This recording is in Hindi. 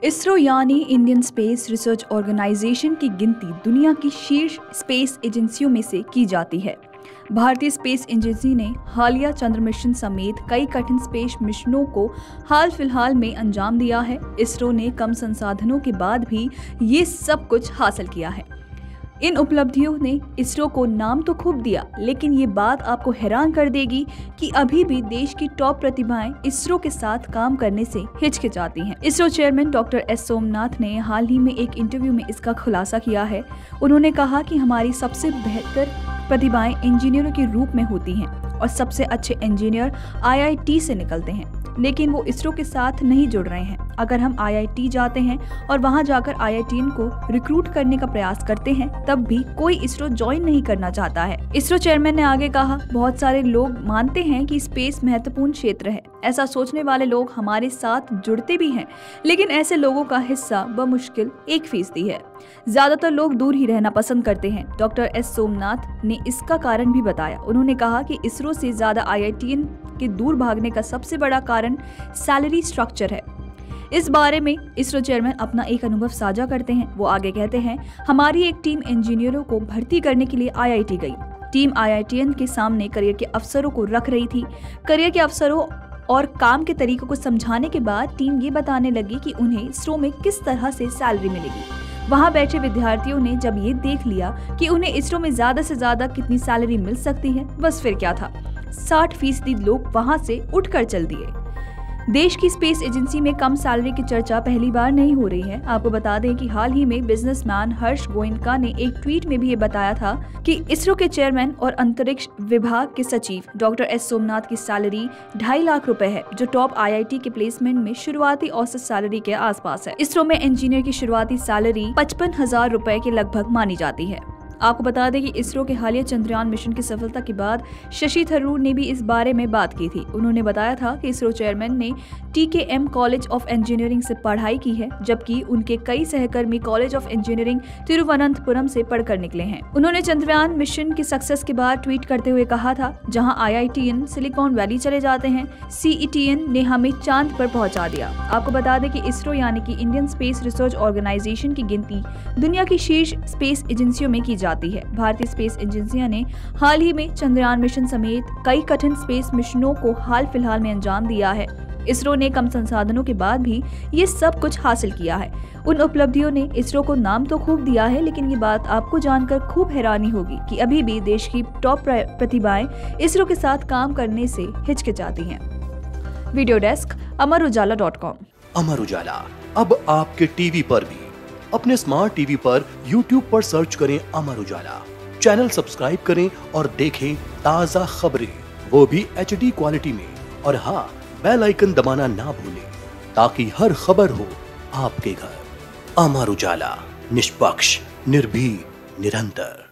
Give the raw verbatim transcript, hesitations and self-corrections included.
इसरो यानी इंडियन स्पेस रिसर्च ऑर्गेनाइजेशन की गिनती दुनिया की शीर्ष स्पेस एजेंसियों में से की जाती है। भारतीय स्पेस एजेंसी ने हालिया चंद्र मिशन समेत कई कठिन स्पेस मिशनों को हाल फिलहाल में अंजाम दिया है। इसरो ने कम संसाधनों के बाद भी ये सब कुछ हासिल किया है। इन उपलब्धियों ने इसरो को नाम तो खूब दिया, लेकिन ये बात आपको हैरान कर देगी कि अभी भी देश की टॉप प्रतिभाएं इसरो के साथ काम करने से हिचकिचाती हैं। ISRO chairman doctor S Somnath ने हाल ही में एक इंटरव्यू में इसका खुलासा किया है। उन्होंने कहा कि हमारी सबसे बेहतर प्रतिभाएं इंजीनियरों के रूप में होती हैं और सबसे अच्छे इंजीनियर आई आई टी से निकलते हैं, लेकिन वो इसरो के साथ नहीं जुड़ रहे हैं। अगर हम आई आई टी जाते हैं और वहां जाकर आई आई टी एन को रिक्रूट करने का प्रयास करते हैं, तब भी कोई इसरो ज्वाइन नहीं करना चाहता है। इसरो चेयरमैन ने आगे कहा, बहुत सारे लोग मानते हैं कि स्पेस महत्वपूर्ण क्षेत्र है। ऐसा सोचने वाले लोग हमारे साथ जुड़ते भी हैं, लेकिन ऐसे लोगों का हिस्सा बमुश्किल एक फीसदी है। ज्यादातर लोग दूर ही रहना पसंद करते हैं। डॉक्टर एस सोमनाथ ने इसका कारण भी बताया। उन्होंने कहा कि इसरो से ज्यादा आई आई टी एन के दूर भागने का सबसे बड़ा कारण सैलरी स्ट्रक्चर है। इस बारे में इसरो चेयरमैन अपना एक अनुभव साझा करते हैं। वो आगे कहते हैं, हमारी एक टीम इंजीनियरों को भर्ती करने के लिए आई आई टी गई। Team I I T N के सामने करियर के अवसरों को रख रही थी। करियर के अवसरों और काम के तरीकों को समझाने के बाद टीम ये बताने लगी कि उन्हें इसरो में किस तरह से सैलरी मिलेगी। वहां बैठे विद्यार्थियों ने जब ये देख लिया कि उन्हें इसरो में ज्यादा से ज्यादा कितनी सैलरी मिल सकती है, बस फिर क्या था, साठ फीसदी लोग वहां से उठकर चल दिए। देश की स्पेस एजेंसी में कम सैलरी की चर्चा पहली बार नहीं हो रही है। आपको बता दें कि हाल ही में बिजनेसमैन हर्ष गोयनका ने एक ट्वीट में भी ये बताया था कि इसरो के चेयरमैन और अंतरिक्ष विभाग के सचिव डॉक्टर एस सोमनाथ की सैलरी ढाई लाख रुपए है, जो टॉप आई आई टी के प्लेसमेंट में शुरुआती औसत सैलरी के आसपास है। इसरो में इंजीनियर की शुरुआती सैलरी पचपन हजार रुपए के लगभग मानी जाती है। आपको बता दें कि इसरो के हालिया चंद्रयान मिशन की सफलता के बाद शशि थरूर ने भी इस बारे में बात की थी। उन्होंने बताया था कि इसरो चेयरमैन ने T K M college of engineering से पढ़ाई की है, जबकि उनके कई सहकर्मी कॉलेज ऑफ इंजीनियरिंग तिरुवनंतपुरम से पढ़कर निकले हैं। उन्होंने चंद्रयान मिशन की सक्सेस के बाद ट्वीट करते हुए कहा था, जहां आई I T N Silicon Valley चले जाते हैं, सी ई टी एन ने हमें चांद पर पहुंचा दिया। आपको बता दें कि इसरो यानी कि इंडियन स्पेस रिसर्च ऑर्गेनाइजेशन की गिनती दुनिया की शीर्ष स्पेस एजेंसियों में की जाती है। भारतीय स्पेस एजेंसियां ने हाल ही में चंद्रयान मिशन समेत कई कठिन स्पेस मिशनों को हाल फिलहाल में अंजाम दिया है। इसरो ने कम संसाधनों के बाद भी ये सब कुछ हासिल किया है। उन उपलब्धियों ने इसरो को नाम तो खूब दिया है, लेकिन ये बात आपको जानकर खूब हैरानी होगी कि अभी भी देश की टॉप प्रतिभाएं इसरो के साथ काम करने से हिचकिचाती हैं। Video desk Amar Ujala dot com. Amar Ujala अब आपके टीवी पर भी। अपने स्मार्ट टीवी पर यूट्यूब पर सर्च करें अमर उजाला, चैनल सब्सक्राइब करें और देखें ताज़ा खबरें, वो भी एच डी क्वालिटी में। और हाँ, बेल आइकन दबाना ना भूलें ताकि हर खबर हो आपके घर। अमर उजाला, निष्पक्ष, निर्भीक, निरंतर।